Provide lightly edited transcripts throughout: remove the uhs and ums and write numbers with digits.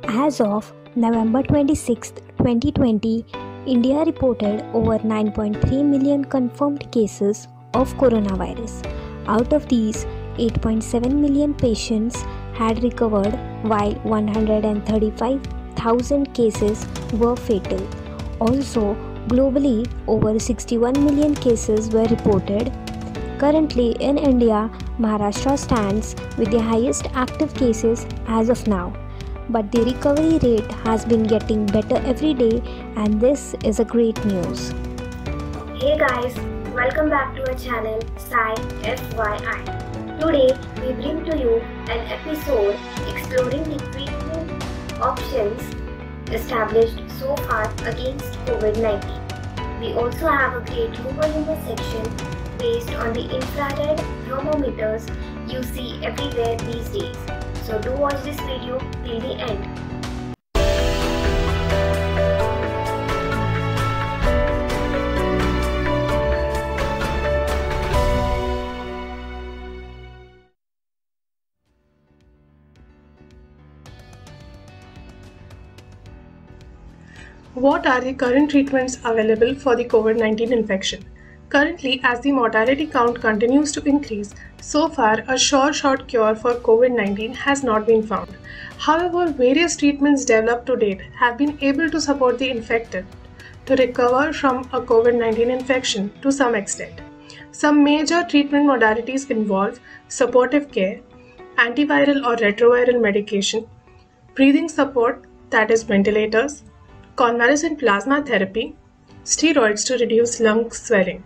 As of November 26, 2020, India reported over 9.3 million confirmed cases of coronavirus. Out of these, 8.7 million patients had recovered, while 135,000 cases were fatal. Also, globally, over 61 million cases were reported. Currently in India, Maharashtra stands with the highest active cases as of now. But the recovery rate has been getting better every day, and this is a great news. Hey guys, welcome back to our channel Sci FYI. Today we bring to you an episode exploring the treatment options established so far against COVID-19. We also have a great humor section based on the infrared thermometers you see everywhere these days. So do watch this video till the end. What are the current treatments available for the COVID-19 infection? Currently, as the mortality count continues to increase, so far a short cure for COVID-19 has not been found. However, various treatments developed to date have been able to support the infected to recover from a COVID-19 infection to some extent. Some major treatment modalities involve supportive care, antiviral or retroviral medication, breathing support, that is ventilators, convalescent plasma therapy, steroids to reduce lung swelling.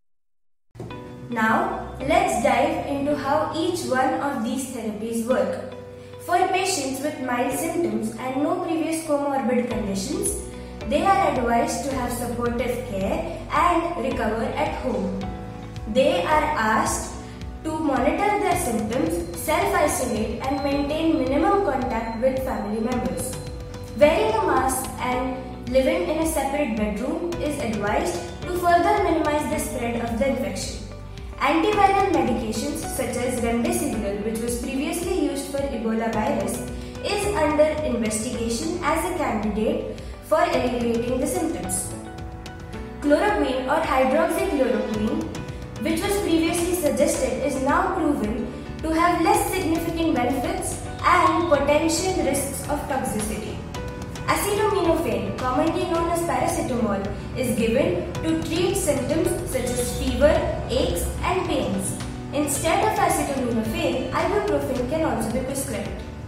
Now, let's dive into how each one of these therapies work. For patients with mild symptoms and no previous comorbid conditions, they are advised to have supportive care and recover at home. They are asked to monitor their symptoms, self-isolate and maintain minimum contact with family members. Wearing a mask and living in a separate bedroom is advised to further minimize the spread of the infection. Antiviral medications such as remdesivir, which was previously used for Ebola virus, is under investigation as a candidate for alleviating the symptoms. Chloroquine or hydroxychloroquine, which was previously suggested, is now proven to have less significant benefits and potential risks of toxicity. Acetaminophen, commonly known as paracetamol, is given to treat symptoms such as fever, aches and pains. Instead of acetaminophen, ibuprofen can also be prescribed.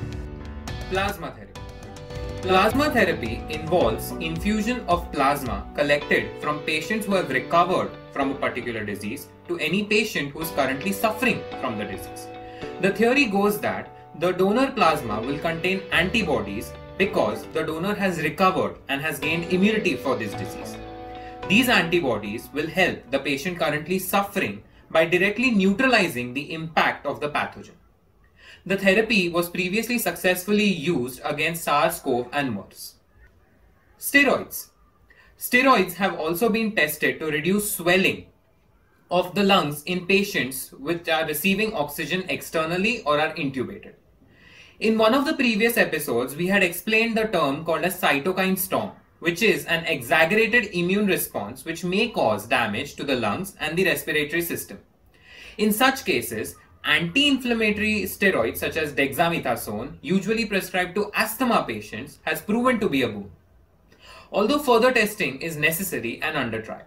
Plasma therapy. Plasma therapy involves infusion of plasma collected from patients who have recovered from a particular disease to any patient who is currently suffering from the disease. The theory goes that the donor plasma will contain antibodies because the donor has recovered and has gained immunity for this disease. These antibodies will help the patient currently suffering by directly neutralizing the impact of the pathogen. The therapy was previously successfully used against SARS-CoV and MERS. Steroids. Steroids have also been tested to reduce swelling of the lungs in patients which are receiving oxygen externally or are intubated. In one of the previous episodes, we had explained the term called as cytokine storm, which is an exaggerated immune response which may cause damage to the lungs and the respiratory system. In such cases, anti-inflammatory steroids such as dexamethasone, usually prescribed to asthma patients, has proven to be a boon, although further testing is necessary and under trial.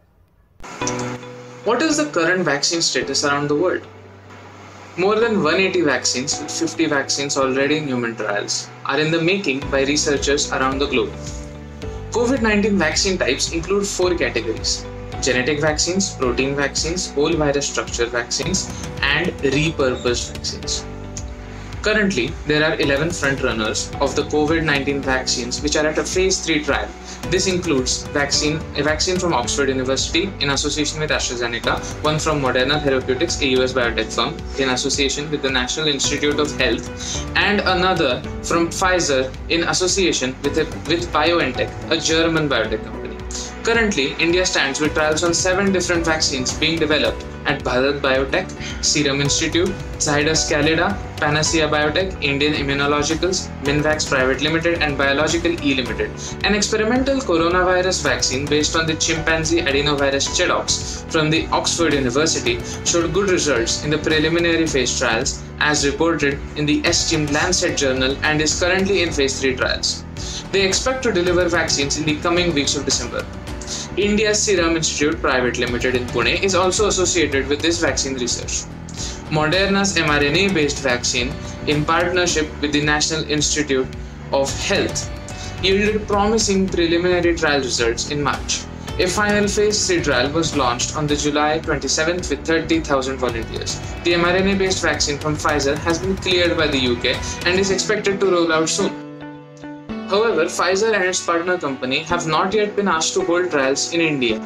What is the current vaccine status around the world? More than 180 vaccines, with 50 vaccines already in human trials, are in the making by researchers around the globe. COVID-19 vaccine types include 4 categories: genetic vaccines, protein vaccines, whole virus structure vaccines, and repurposed vaccines. Currently, there are 11 frontrunners of the COVID-19 vaccines which are at a phase 3 trial. This includes a vaccine from Oxford University in association with AstraZeneca, one from Moderna Therapeutics, a US biotech firm, in association with the National Institute of Health, and another from Pfizer in association with BioNTech, a German biotech company. Currently, India stands with trials on 7 different vaccines being developed at Bharat Biotech, Serum Institute, Zydus Candida, Panacea Biotech, Indian Immunologicals, Minvax Private Limited, and Biological E Limited. An experimental coronavirus vaccine based on the chimpanzee adenovirus ChAdOx from the Oxford University showed good results in the preliminary phase trials as reported in the esteemed Lancet journal and is currently in phase 3 trials. They expect to deliver vaccines in the coming weeks of December. India's Serum Institute Private Limited in Pune is also associated with this vaccine research. Moderna's mRNA-based vaccine, in partnership with the National Institute of Health, yielded promising preliminary trial results in March. A final phase 3 trial was launched on the July 27th with 30,000 volunteers. The mRNA-based vaccine from Pfizer has been cleared by the UK and is expected to roll out soon. However, Pfizer and its partner company have not yet been asked to hold trials in India.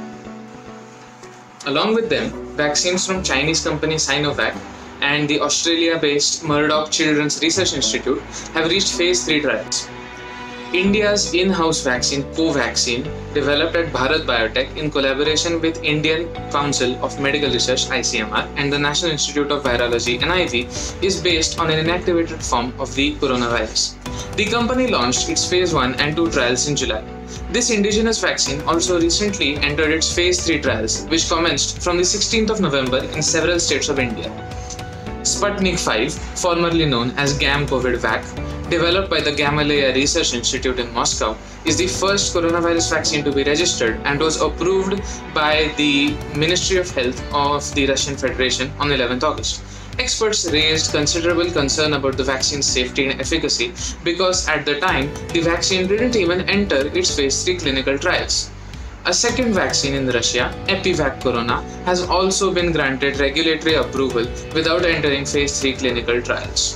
Along with them, vaccines from Chinese company Sinovac and the Australia-based Murdoch Children's Research Institute have reached phase 3 trials. India's in-house vaccine Covaxin, developed at Bharat Biotech in collaboration with Indian Council of Medical Research (ICMR) and the National Institute of Virology (NIV), is based on an inactivated form of the coronavirus. The company launched its phase 1 and 2 trials in July. This indigenous vaccine also recently entered its phase 3 trials, which commenced from the 16th of November in several states of India. Sputnik V, formerly known as GAM-COVID-Vac, developed by the Gamaleya Research Institute in Moscow, is the first coronavirus vaccine to be registered and was approved by the Ministry of Health of the Russian Federation on 11th August. Experts raised considerable concern about the vaccine's safety and efficacy because at the time, the vaccine didn't even enter its phase 3 clinical trials. A second vaccine in Russia, Epivac Corona, has also been granted regulatory approval without entering phase 3 clinical trials.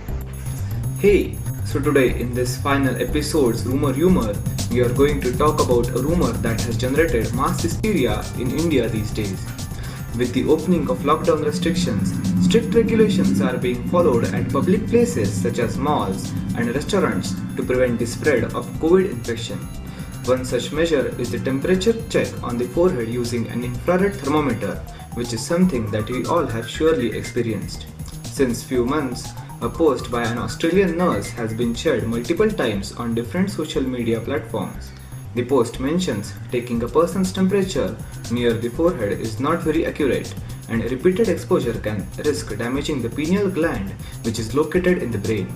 Hey, so today in this final episode's Rumor Humor, we are going to talk about a rumor that has generated mass hysteria in India these days. With the opening of lockdown restrictions, strict regulations are being followed at public places such as malls and restaurants to prevent the spread of COVID infection. One such measure is the temperature check on the forehead using an infrared thermometer, which is something that we all have surely experienced. Since few months, a post by an Australian nurse has been shared multiple times on different social media platforms. The post mentions taking a person's temperature near the forehead is not very accurate, and repeated exposure can risk damaging the pineal gland, which is located in the brain.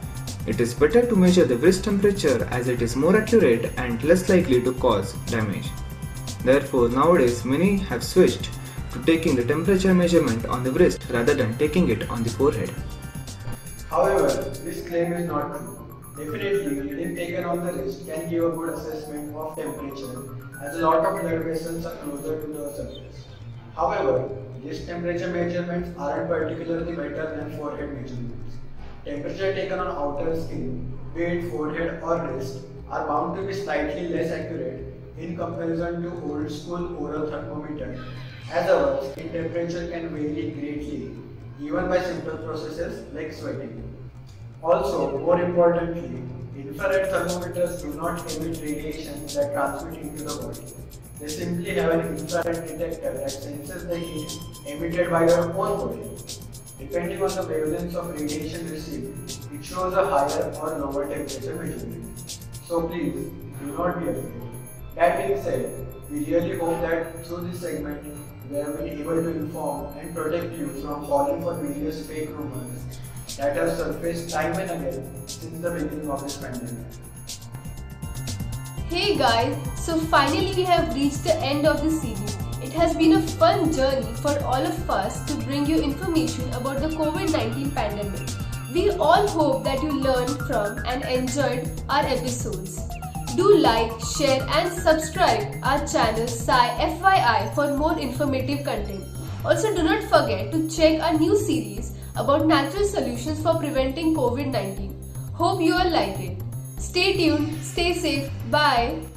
It is better to measure the wrist temperature as it is more accurate and less likely to cause damage. Therefore, nowadays many have switched to taking the temperature measurement on the wrist rather than taking it on the forehead. However, this claim is not true. Definitely, reading taken on the wrist can give a good assessment of temperature as a lot of blood vessels are closer to the surface. However, wrist temperature measurements aren't particularly better than forehead measurements. Temperature taken on outer skin, be it forehead or wrist, are bound to be slightly less accurate in comparison to old school oral thermometer, as our skin temperature can vary greatly even by simple processes like sweating. Also, more importantly, infrared thermometers do not emit radiation that transmit into the body. They simply have an infrared detector that senses the heat emitted by your own body. Depending on the wavelengths of radiation received, it shows a higher or lower temperature measurement. So please, do not be afraid. That being said, we really hope that through this segment, we have been able to inform and protect you from falling for various fake rumors that have surfaced time and again since the beginning of this pandemic. Hey guys, so finally we have reached the end of the series. It has been a fun journey for all of us to bring you information about the COVID-19 pandemic. We all hope that you learned from and enjoyed our episodes. Do like, share and subscribe our channel SciFYI for more informative content. Also do not forget to check our new series about natural solutions for preventing COVID-19. Hope you all like it. Stay tuned, stay safe, bye.